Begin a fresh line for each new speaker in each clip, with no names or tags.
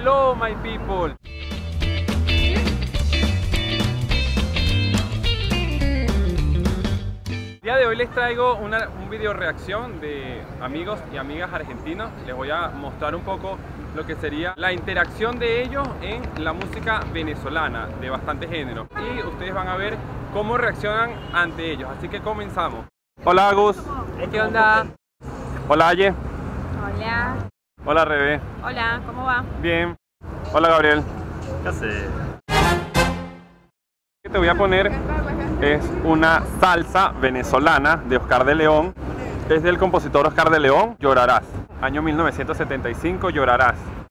Hello my people. El día de hoy les traigo un video reacción de amigos y amigas argentinos. Les voy a mostrar un poco lo que sería la interacción de ellos en la música venezolana de bastante género. Y ustedes van a ver cómo reaccionan ante ellos. Así que comenzamos. Hola Agus.
¿Qué onda?
Hola Aye.
Hola.
Hola Rebe.
Hola, ¿cómo va?
Bien. Hola Gabriel.
¿Qué haces?
Lo que te voy a poner es una salsa venezolana de Oscar de León. Es del compositor Oscar de León, Llorarás. Año 1975, Llorarás.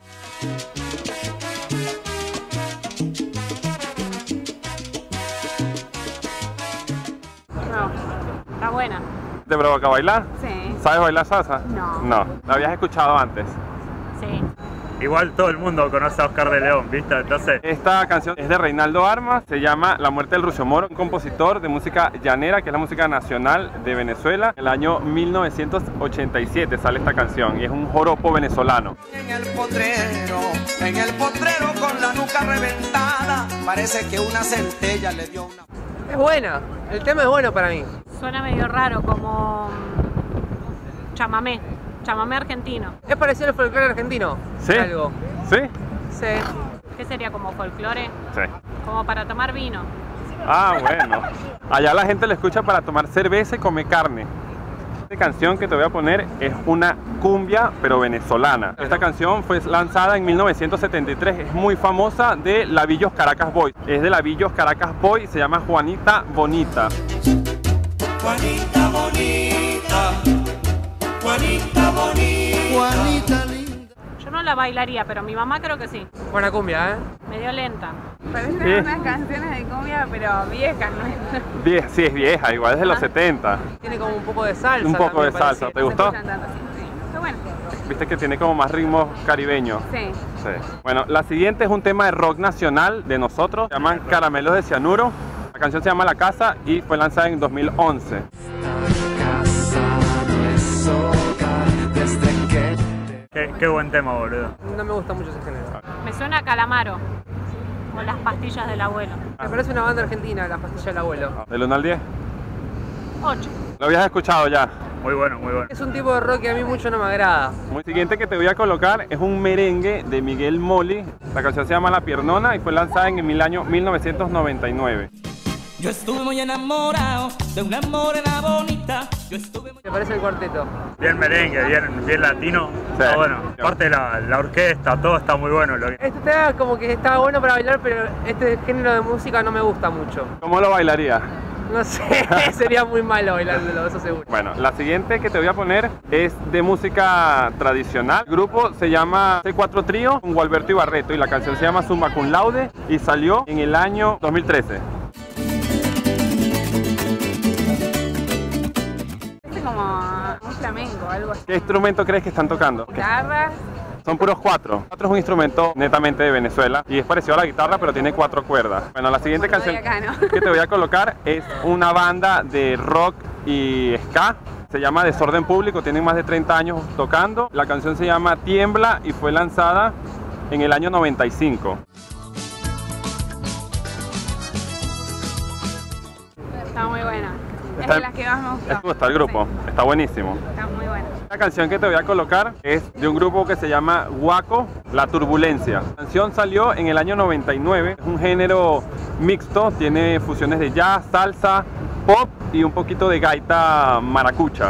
No, está buena.
¿Te provoca bailar?
Sí.
¿Sabes bailar salsa?
No.
No, la habías escuchado antes.
Sí.
Igual todo el mundo conoce a Oscar de León, ¿viste? Entonces,
Esta canción es de Reinaldo Armas, se llama La muerte del Rucio Moro, un compositor de música llanera, que es la música nacional de Venezuela. En el año 1987 sale esta canción y es un joropo venezolano.
En el potrero con la nuca reventada, parece que una centella le dio una...
Es buena, el tema es bueno para mí.
Suena medio raro, como chamamé argentino.
Es parecido al folclore argentino.
¿Sí?
Algo.
¿Sí?
Sí.
¿Qué sería como folclore?
Sí.
Como para tomar vino.
Ah, bueno. Allá la gente lo escucha para tomar cerveza y comer carne. Esta canción que te voy a poner es una cumbia, pero venezolana. Esta canción fue lanzada en 1973, es muy famosa, de Lavillos Caracas Boys. Es de Lavillos Caracas Boys, se llama Juanita Bonita.
Juanita bonita, Juanita bonita, Juanita linda.
Yo no la bailaría, pero mi mamá creo que sí.
Buena cumbia, ¿eh?
Medio lenta.
Parecen
Sí.
unas canciones de cumbia, pero viejas, ¿no?
Sí, es vieja, igual es de los 70.
Tiene como un poco de salsa.
Un poco de
también,
salsa,
parece.
¿te gustó?
Escuchan tanto, sí. Está bueno.
Viste que tiene como más ritmos caribeños.
Sí.
Sí. Bueno, la siguiente es un tema de rock nacional de nosotros, se llaman Caramelos de Cianuro. La canción se llama La Casa y fue lanzada en 2011.
qué buen tema, boludo.
No me gusta mucho ese género.
Me suena a Calamaro. O las pastillas del abuelo.
Me parece una banda argentina, La Pastilla del Abuelo.
¿Del 1 al 10?
8.
¿Lo habías escuchado ya?
Muy bueno, muy bueno.
Es un tipo de rock que a mí mucho no me agrada.
El siguiente que te voy a colocar es un merengue de Miguel Moli. La canción se llama La Piernona y fue lanzada en el año 1999.
Yo estuve muy enamorado de una morena bonita. Yo estuve muy...
Me parece el cuarteto.
Bien merengue, bien latino.
Sí.
Está bueno. Aparte la orquesta, todo está muy bueno.
Este tema como que estaba bueno para bailar, pero este género de música no me gusta mucho.
¿Cómo lo bailarías?
No sé, sería muy malo bailándolo, eso seguro.
Bueno, la siguiente que te voy a poner es de música tradicional. El grupo se llama C4 Trío con Gualberto Ibarreto y la canción se llama Summa Cum Laude y salió en el año 2013.
Es como un flamenco, algo así.
¿Qué instrumento crees que están tocando?
Guitarras.
Son puros cuatro. Cuatro es un instrumento netamente de Venezuela y es parecido a la guitarra, pero tiene 4 cuerdas. Bueno, la siguiente
Bueno,
canción
de acá, ¿no?
que te voy a colocar es una banda de rock y ska. Se llama Desorden Público, tienen más de 30 años tocando. La canción se llama Tiembla y fue lanzada en el año 95.
Está muy buena. Es
Está-
de las que más me gustó.
¿Te gusta el grupo?
Sí,
Está buenísimo.
está muy buena.
La canción que te voy a colocar es de un grupo que se llama Guaco, La Turbulencia. La canción salió en el año 99, es un género mixto, tiene fusiones de jazz, salsa, pop y un poquito de gaita maracucha.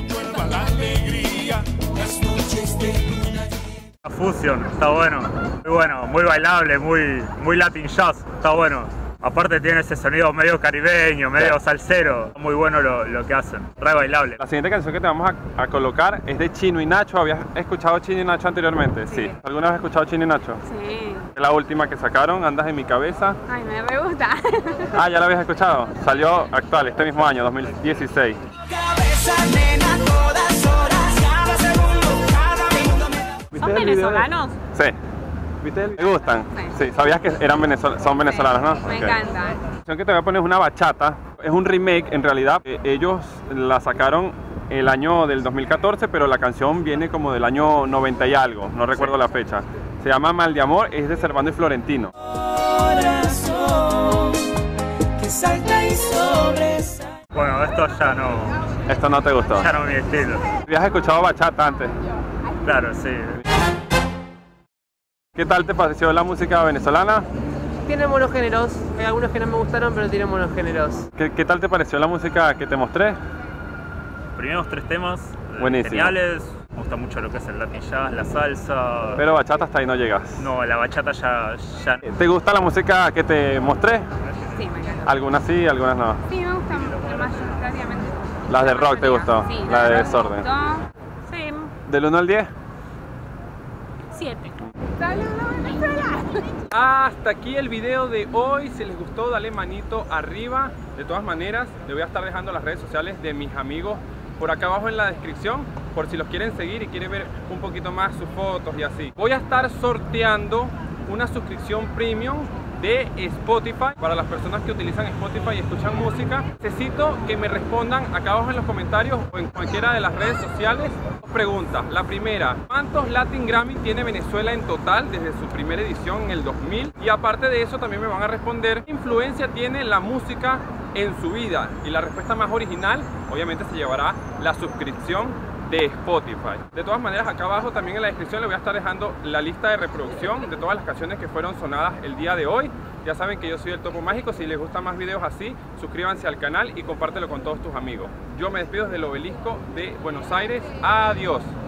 La fusión, está bueno. Muy bueno, muy bailable, muy latin jazz, está bueno. Aparte tiene ese sonido medio caribeño, medio salsero. Muy bueno lo que hacen, re bailable.
La siguiente canción que te vamos a colocar es de Chino y Nacho. ¿Habías escuchado Chino y Nacho anteriormente?
Sí.
¿Alguna vez has escuchado Chino y Nacho?
Sí.
Es la última que sacaron, Andas en mi cabeza.
Ay, me re gusta.
Ah, ¿ya la habías escuchado? Salió actual, este mismo año, 2016.
Cabeza, nena, todas horas, cada segundo, cada minuto me da...
¿Viste
¿Son
el video de-
venezolanos?
Sí. ¿Viste el video? ¿Te gustan?
Sí.
Sí, sabías que eran son venezolanos, ¿no?
Me
Ok.
encanta.
La canción que te voy a poner es una bachata. Es un remake, en realidad. Ellos la sacaron el año del 2014, pero la canción viene como del año 90 y algo. No recuerdo la fecha. Se llama Mal de Amor, es de Servando y Florentino.
Corazón que salta y sobresale.
Bueno, esto ya no,
Esto no te gustó.
ya no es mi estilo.
¿Habías escuchado bachata antes?
Claro, sí.
¿Qué tal te pareció la música venezolana?
Tiene buenos géneros, hay algunos que no me gustaron, pero tiene buenos géneros.
¿Qué tal te pareció la música que te mostré?
Primeros 3 temas
Buenísimo.
geniales. Me gusta mucho lo que es el Latin Jazz, la salsa.
Pero bachata hasta ahí no llegas.
No, la bachata ya.
¿Te gusta la música que te mostré?
Sí, me encanta.
Algunas sí, algunas no.
Sí, me gustan mayoritariamente.
Las de rock te gustó,
Sí,
la de
rock me
Desorden.
gustó. Sí,
¿Del 1 al 10?
7.
Saludos, Venezuela.
Hasta aquí el video de hoy. Si les gustó, dale manito arriba. De todas maneras, le voy a estar dejando las redes sociales de mis amigos por acá abajo en la descripción, por si los quieren seguir y quieren ver un poquito más sus fotos y así. Voy a estar sorteando una suscripción premium de Spotify para las personas que utilizan Spotify y escuchan música. Necesito que me respondan acá abajo en los comentarios o en cualquiera de las redes sociales dos preguntas. La primera, ¿cuántos Latin Grammy tiene Venezuela en total desde su primera edición en el 2000? Y aparte de eso también me van a responder ¿qué influencia tiene la música en su vida? Y la respuesta más original obviamente se llevará la suscripción de Spotify. De todas maneras, acá abajo también en la descripción le voy a estar dejando la lista de reproducción de todas las canciones que fueron sonadas el día de hoy. Ya saben que yo soy el Topo Mágico. Si les gustan más videos así, suscríbanse al canal y compártelo con todos tus amigos. Yo me despido desde el Obelisco de Buenos Aires. Adiós.